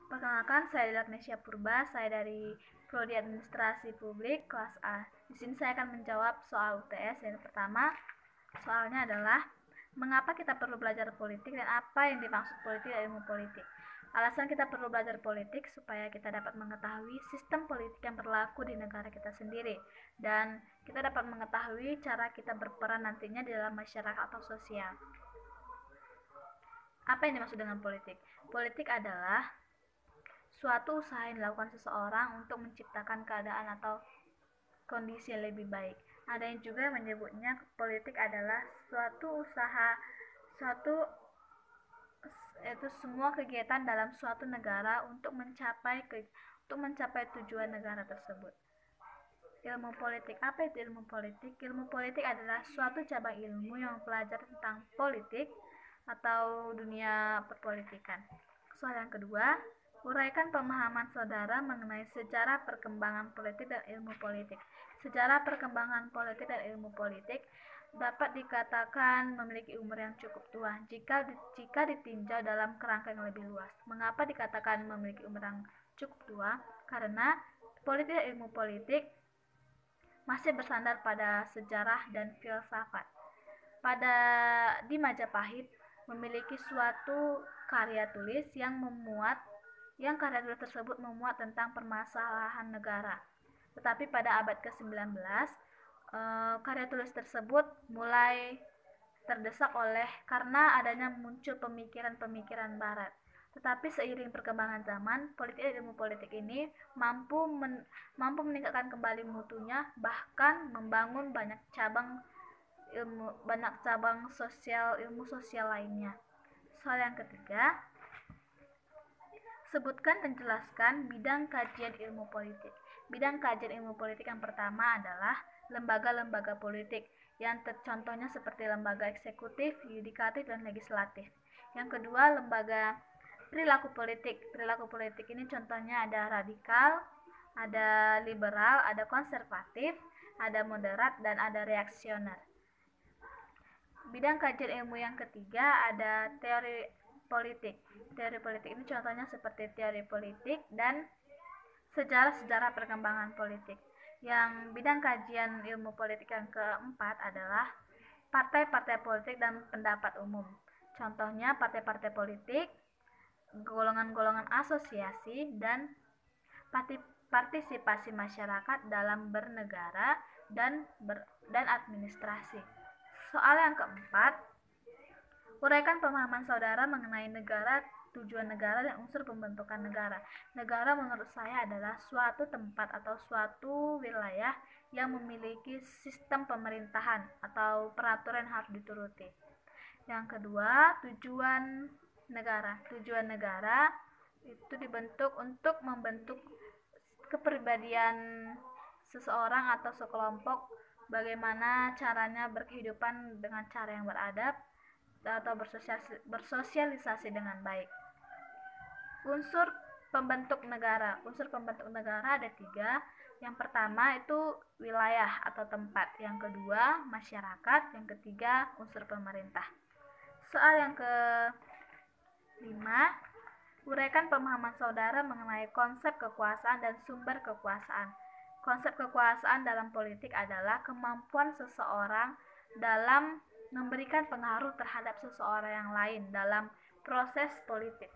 Perkenalkan, saya Agnesia Purba, saya dari Prodi Administrasi Publik kelas A. Di sini saya akan menjawab soal UTS. Yang pertama, soalnya adalah mengapa kita perlu belajar politik dan apa yang dimaksud politik dan ilmu politik. Alasan kita perlu belajar politik supaya kita dapat mengetahui sistem politik yang berlaku di negara kita sendiri dan kita dapat mengetahui cara kita berperan nantinya di dalam masyarakat atau sosial. Apa yang dimaksud dengan politik? Politik adalah suatu usaha yang dilakukan seseorang untuk menciptakan keadaan atau kondisi yang lebih baik. Ada yang juga menyebutnya politik adalah suatu usaha, yaitu semua kegiatan dalam suatu negara untuk mencapai tujuan negara tersebut. Ilmu politik, apa itu ilmu politik? Ilmu politik adalah suatu cabang ilmu yang belajar tentang politik atau dunia perpolitikan. Soal yang kedua, uraikan pemahaman saudara mengenai sejarah perkembangan politik dan ilmu politik. Sejarah perkembangan politik dan ilmu politik dapat dikatakan memiliki umur yang cukup tua jika ditinjau dalam kerangka yang lebih luas. Mengapa dikatakan memiliki umur yang cukup tua? Karena politik dan ilmu politik masih bersandar pada sejarah dan filsafat. Di Majapahit memiliki suatu karya tulis yang karya tulis tersebut memuat tentang permasalahan negara. Tetapi pada abad ke-19, karya tulis tersebut mulai terdesak karena adanya muncul pemikiran-pemikiran barat. Tetapi seiring perkembangan zaman, politik dan ilmu politik ini mampu meningkatkan kembali mutunya, bahkan membangun banyak cabang ilmu sosial lainnya. Soal yang ketiga, sebutkan dan jelaskan bidang kajian ilmu politik. Bidang kajian ilmu politik yang pertama adalah lembaga-lembaga politik, yang contohnya seperti lembaga eksekutif, yudikatif, dan legislatif. Yang kedua, lembaga perilaku politik. Perilaku politik ini contohnya ada radikal, ada liberal, ada konservatif, ada moderat, dan ada reaksioner. Bidang kajian ilmu yang ketiga ada teori politik. Teori politik ini contohnya seperti teori politik dan sejarah perkembangan politik. Yang bidang kajian ilmu politik yang keempat adalah partai-partai politik dan pendapat umum. Contohnya partai-partai politik, golongan-golongan asosiasi, dan partisipasi masyarakat dalam bernegara dan administrasi. Soal yang keempat, uraikan pemahaman saudara mengenai negara, tujuan negara, dan unsur pembentukan negara. Negara menurut saya adalah suatu tempat atau suatu wilayah yang memiliki sistem pemerintahan atau peraturan yang harus dituruti. Yang kedua, tujuan negara. Tujuan negara itu dibentuk untuk membentuk kepribadian seseorang atau sekelompok, bagaimana caranya berkehidupan dengan cara yang beradab atau bersosialisasi dengan baik. Unsur pembentuk negara. Unsur pembentuk negara ada 3. Yang pertama itu wilayah atau tempat. Yang kedua masyarakat. Yang ketiga unsur pemerintah. Soal yang ke-5, uraikan pemahaman saudara mengenai konsep kekuasaan dan sumber kekuasaan. Konsep kekuasaan dalam politik adalah kemampuan seseorang dalam memberikan pengaruh terhadap seseorang yang lain dalam proses politik.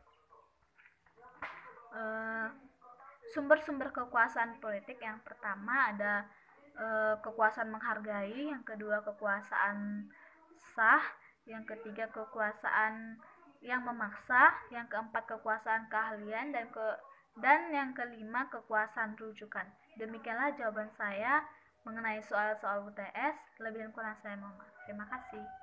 Sumber-sumber kekuasaan politik yang pertama ada kekuasaan menghargai, yang kedua kekuasaan sah, yang ketiga kekuasaan yang memaksa, yang keempat kekuasaan keahlian, dan yang kelima kekuasaan rujukan. Demikianlah jawaban saya mengenai soal-soal UTS. Lebih dan kurang saya mohon maaf. Terima kasih.